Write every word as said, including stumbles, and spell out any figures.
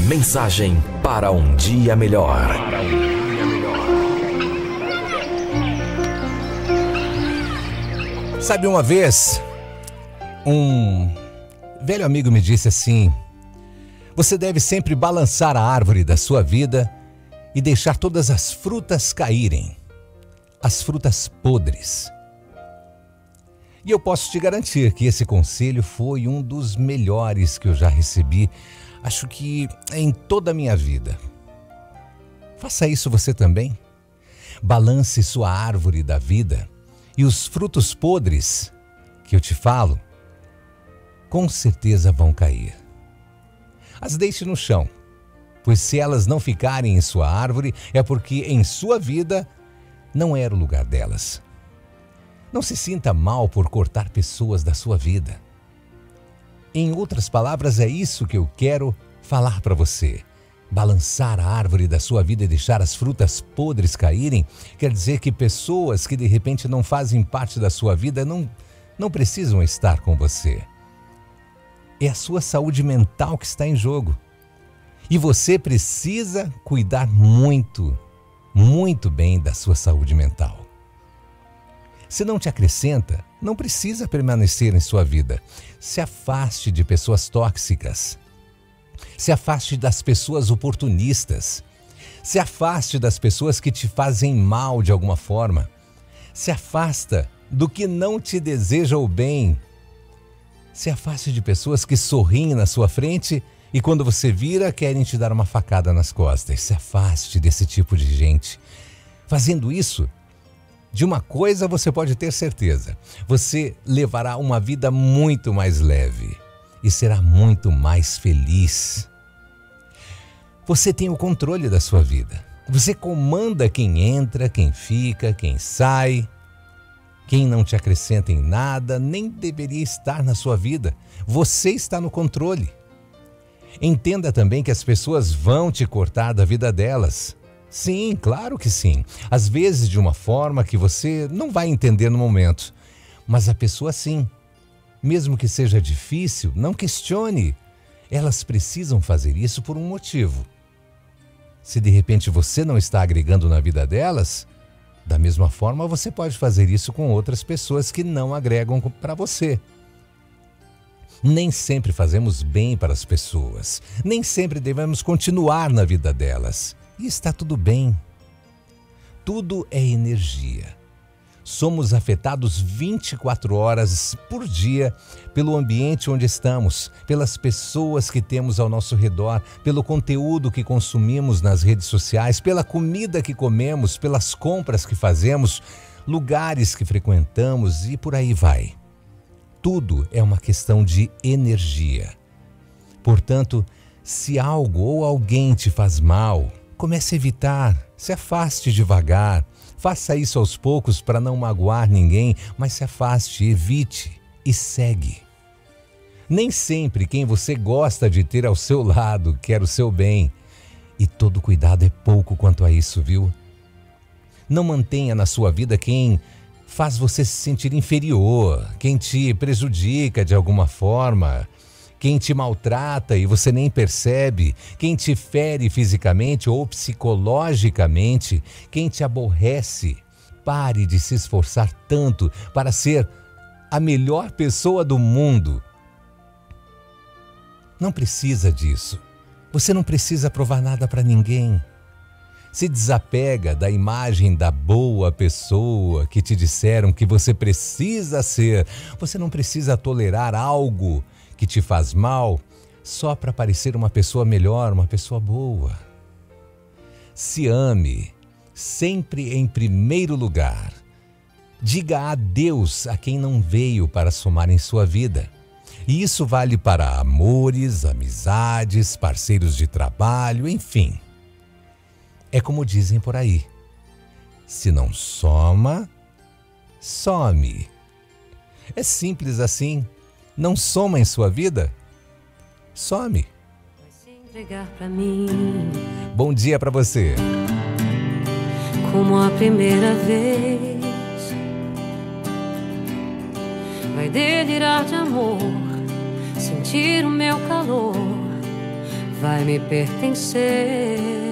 Mensagem para um dia melhor. Sabe, uma vez, um velho amigo me disse assim: você deve sempre balançar a árvore da sua vida e deixar todas as frutas caírem, as frutas podres. E eu posso te garantir que esse conselho foi um dos melhores que eu já recebi, acho que em toda a minha vida. Faça isso você também. Balance sua árvore da vida e os frutos podres que eu te falo, com certeza vão cair. As deixe no chão, pois se elas não ficarem em sua árvore, é porque em sua vida não era o lugar delas. Não se sinta mal por cortar pessoas da sua vida. Em outras palavras, é isso que eu quero falar para você. Balançar a árvore da sua vida e deixar as frutas podres caírem, quer dizer que pessoas que de repente não fazem parte da sua vida não, não precisam estar com você. É a sua saúde mental que está em jogo. E você precisa cuidar muito, muito bem da sua saúde mental. Se não te acrescenta, não precisa permanecer em sua vida. Se afaste de pessoas tóxicas. Se afaste das pessoas oportunistas. Se afaste das pessoas que te fazem mal de alguma forma. Se afasta do que não te deseja o bem. Se afaste de pessoas que sorriem na sua frente e quando você vira querem te dar uma facada nas costas. Se afaste desse tipo de gente. Fazendo isso, de uma coisa você pode ter certeza: você levará uma vida muito mais leve e será muito mais feliz. Você tem o controle da sua vida. Você comanda quem entra, quem fica, quem sai. Quem não te acrescenta em nada nem deveria estar na sua vida. Você está no controle. Entenda também que as pessoas vão te cortar da vida delas. Sim, claro que sim. Às vezes de uma forma que você não vai entender no momento. Mas a pessoa sim. Mesmo que seja difícil, não questione. Elas precisam fazer isso por um motivo. Se de repente você não está agregando na vida delas, da mesma forma você pode fazer isso com outras pessoas que não agregam para você. Nem sempre fazemos bem para as pessoas. Nem sempre devemos continuar na vida delas. E está tudo bem. Tudo é energia. Somos afetados vinte e quatro horas por dia pelo ambiente onde estamos, pelas pessoas que temos ao nosso redor, pelo conteúdo que consumimos nas redes sociais, pela comida que comemos, pelas compras que fazemos, lugares que frequentamos e por aí vai. Tudo é uma questão de energia. Portanto, se algo ou alguém te faz mal, comece a evitar, se afaste devagar. Faça isso aos poucos para não magoar ninguém, mas se afaste, evite e segue. Nem sempre quem você gosta de ter ao seu lado quer o seu bem. E todo cuidado é pouco quanto a isso, viu? Não mantenha na sua vida quem faz você se sentir inferior, quem te prejudica de alguma forma, quem te maltrata e você nem percebe, quem te fere fisicamente ou psicologicamente, quem te aborrece. Pare de se esforçar tanto para ser a melhor pessoa do mundo. Não precisa disso. Você não precisa provar nada para ninguém. Se desapega da imagem da boa pessoa que te disseram que você precisa ser. Você não precisa tolerar algo que te faz mal só para parecer uma pessoa melhor, uma pessoa boa. Se ame, sempre em primeiro lugar. Diga adeus a quem não veio para somar em sua vida. E isso vale para amores, amizades, parceiros de trabalho, enfim. É como dizem por aí: se não soma, some. É simples assim. Não soma em sua vida? Some. Vai se entregar pra mim Bom dia para você. como a primeira vez. Vai delirar de amor, sentir o meu calor. vai me pertencer.